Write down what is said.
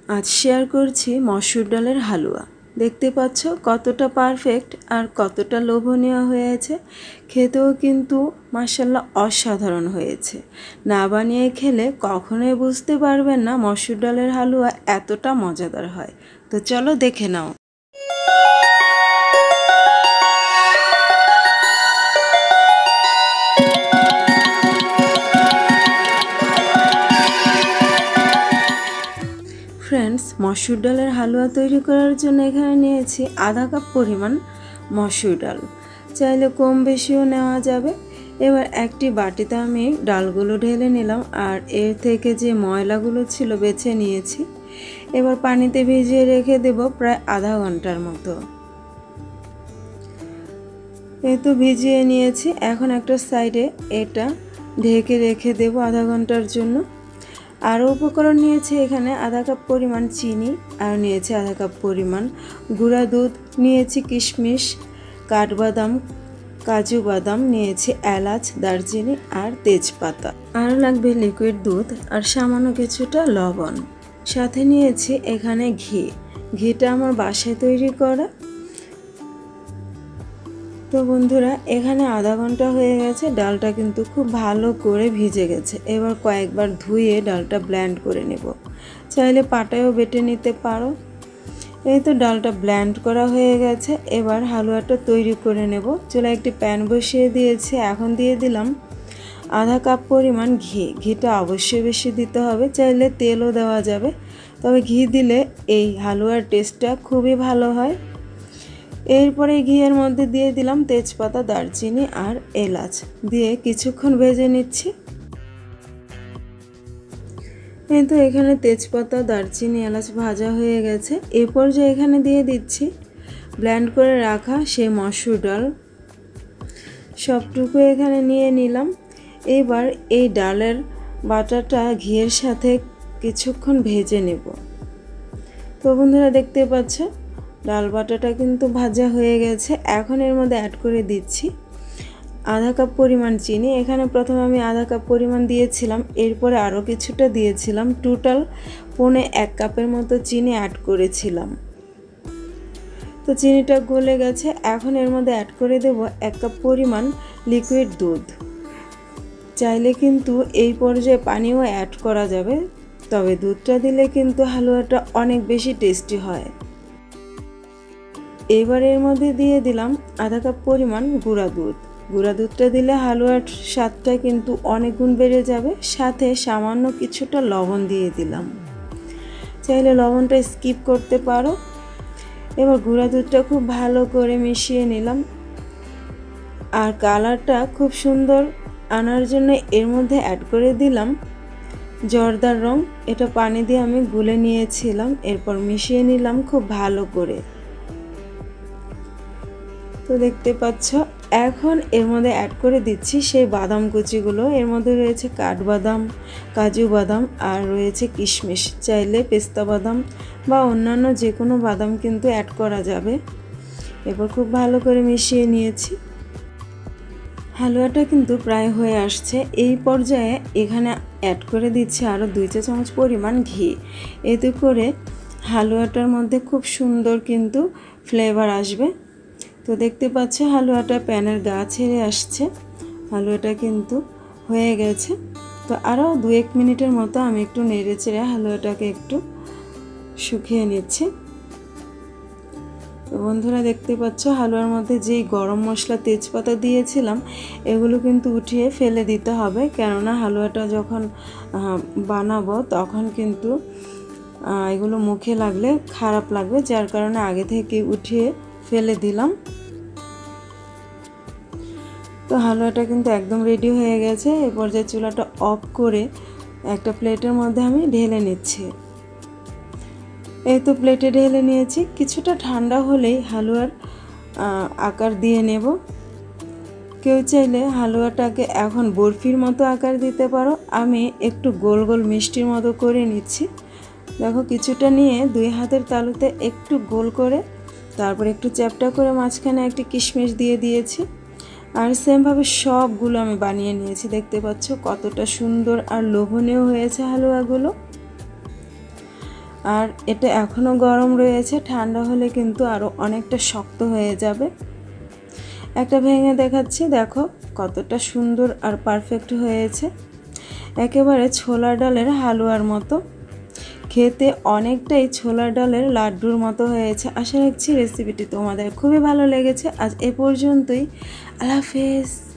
আজ শেয়ার করছি মসুর ডালের হালুয়া। দেখতে পাচ্ছ কতটা পারফেক্ট আর কতটা লোভনীয় হয়েছে। খেতেও কিন্তু মাশাআল্লাহ অসাধারণ হয়েছে। না বানিয়ে খেলে কখনোই বুঝতে পারবেন না মসুর ডালের হালুয়া এতটা মজাদার হয়। তো চলো দেখে নাও। ফ্রেন্ডস, মসুর ডালের হালুয়া তৈরি করার জন্য এখানে নিয়েছি আধা কাপ পরিমাণ মসুর ডাল। চাইলে কম বেশিও নেওয়া যাবে। এবার একটি বাটিতে আমি ডালগুলো ঢেলে নিলাম আর এর থেকে যে ময়লাগুলো ছিল বেছে নিয়েছি। এবার পানিতে ভিজিয়ে রেখে দেব প্রায় আধা ঘন্টার মতো। এই তো ভিজিয়ে নিয়েছি। এখন একটা সাইডে এটা ঢেকে রেখে দেব আধা ঘন্টার জন্য। আরও উপকরণ নিয়েছি এখানে আধা কাপ পরিমাণ চিনি, আর নিয়েছি আধা কাপ পরিমাণ গুঁড়া দুধ, নিয়েছি কিশমিশ, কাঠবাদাম, কাজু বাদাম, নিয়েছি এলাচ, দারচিনি আর তেজপাতা। আর লাগবে লিকুইড দুধ আর সামান্য কিছুটা লবণ। সাথে নিয়েছি এখানে ঘি। ঘিটা আমার বাসায় তৈরি করা। তো বন্ধুরা, এখানে আধা ঘন্টা হয়ে গেছে। ডালটা কিন্তু খুব ভালো করে ভিজে গেছে। এবার কয়েকবার ধুয়ে ডালটা ব্লেন্ড করে নেব। চাইলে পাটায়ও বেটে নিতে পারো। এই তো ডালটা ব্লেন্ড করা হয়ে গেছে। এবার হালুয়াটা তৈরি করে নেব। চুলায় একটি প্যান বসিয়ে দিয়েছি। এখন দিয়ে দিলাম আধা কাপ পরিমাণ ঘি। ঘিটা অবশ্যই বেশি দিতে হবে, চাইলে তেলও দেওয়া যাবে, তবে ঘি দিলে এই হালুয়ার টেস্টটা খুবই ভালো হয়। এরপরে ঘিয়ের মধ্যে দিয়ে দিলাম তেজপাতা, দারচিনি আর এলাচ, দিয়ে কিছুক্ষণ ভেজে নিচ্ছি। এই তো এখানে তেজপাতা, দারচিনি, এলাচ ভাজা হয়ে গেছে। এই পর্যায়ে এখানে দিয়ে দিচ্ছি ব্লেন্ড করে রাখা সেই মসুর ডাল। সবটুকু এখানে নিয়ে নিলাম। এবার এই ডালের বাটাটা ঘিয়ের সাথে কিছুক্ষণ ভেজে নেব। তো বন্ধুরা, দেখতে পাচ্ছ ডাল বাটাটা কিন্তু ভাজা হয়ে গেছে। এখন এর মধ্যে অ্যাড করে দিচ্ছি আধা কাপ পরিমাণ চিনি। এখানে প্রথমে আমি আধা কাপ পরিমাণ দিয়েছিলাম, এরপরে আরও কিছুটা দিয়েছিলাম। টোটাল 1.25 কাপের মতো চিনি অ্যাড করেছিলাম। তো চিনিটা গলে গেছে। এখন এর মধ্যে অ্যাড করে দেব 1 কাপ পরিমাণ লিকুইড দুধ। চাইলে কিন্তু এই পর্যায়ে পানিও অ্যাড করা যাবে, তবে দুধটা দিলে কিন্তু হালুয়াটা অনেক বেশি টেস্টি হয়। এবার এর মধ্যে দিয়ে দিলাম আধা কাপ পরিমাণ গুঁড়া দুধ। গুঁড়া দুধটা দিলে হালুয়ার স্বাদটা কিন্তু অনেক গুণ বেড়ে যাবে। সাথে সামান্য কিছুটা লবণ দিয়ে দিলাম, চাইলে লবণটা স্কিপ করতে পারো। এবার গুঁড়া দুধটা খুব ভালো করে মিশিয়ে নিলাম। আর কালারটা খুব সুন্দর আনার জন্য এর মধ্যে অ্যাড করে দিলাম জর্দার রং। এটা পানি দিয়ে আমি গুলে নিয়েছিলাম, এরপর মিশিয়ে নিলাম খুব ভালো করে। তো দেখতে পাচ্ছ, এখন এর মধ্যে অ্যাড করে দিচ্ছি সেই বাদাম কুচিগুলো। এর মধ্যে রয়েছে কাঠবাদাম, কাজু বাদাম আর রয়েছে কিশমিশ। চাইলে পেস্তা বাদাম বা অন্যান্য যে কোনো বাদাম কিন্তু অ্যাড করা যাবে। এরপর খুব ভালো করে মিশিয়ে নিয়েছি। হালুয়াটা কিন্তু প্রায় হয়ে আসছে। এই পর্যায়ে এখানে অ্যাড করে দিচ্ছি আরও 2 চা চামচ পরিমাণ ঘি। এতে করে হালুয়াটার মধ্যে খুব সুন্দর কিন্তু ফ্লেভার আসবে। তো দেখতে পাচ্ছ হালুয়াটা প্যানের গা ছেড়ে আসছে। হালুয়াটা কিন্তু হয়ে গেছে। তো আরও 2-1 মিনিটের মতো আমি একটু নেড়ে চেড়ে হালুয়াটাকে একটু শুকিয়ে নিচ্ছি। তো বন্ধুরা, দেখতে পাচ্ছ হালুয়ার মধ্যে যেই গরম মশলা, তেজপাতা দিয়েছিলাম, এগুলো কিন্তু উঠিয়ে ফেলে দিতে হবে, কেননা হালুয়াটা যখন বানাবো তখন কিন্তু এগুলো মুখে লাগলে খারাপ লাগবে, যার কারণে আগে থেকে উঠিয়ে ফেলে দিলাম। তো হালুয়াটা কিন্তু একদম রেডি হয়ে গেছে। এই পর্যায়ে চুলাটা অফ করে একটা প্লেটের মধ্যে আমি ঢেলে নিচ্ছি। এই তো প্লেটে ঢেলে নিয়েছি। কিছুটা ঠান্ডা হলেই হালুয়ার আকার দিয়ে নেব। কেউ চাইলে হালুয়াটাকে এখন বরফির মতো আকার দিতে পারো। আমি একটু গোল গোল মিষ্টির মতো করে নিচ্ছি। দেখো, কিছুটা নিয়ে 2 হাতের তালুতে একটু গোল করে, তারপর একটু চ্যাপটা করে মাঝখানে একটি কিশমিশ দিয়ে দিয়েছি। আর সেমভাবে সবগুলো আমি বানিয়ে নিয়েছি। দেখতে পাচ্ছ কতটা সুন্দর আর লোভনীয় হয়েছে হালুয়াগুলো। আর এটা এখনও গরম রয়েছে, ঠান্ডা হলে কিন্তু আরও অনেকটা শক্ত হয়ে যাবে। একটা ভেঙে দেখাচ্ছি, দেখো কতটা সুন্দর আর পারফেক্ট হয়েছে, একেবারে ছোলার ডালের হালুয়ার মতো। খেতে অনেকটাই ছোলার ডালের লাড্ডুর মতো হয়েছে। আশা রাখছি রেসিপিটি তোমাদের খুবই ভালো লেগেছে। আজ এ পর্যন্তই, আল্লাহ হাফেজ।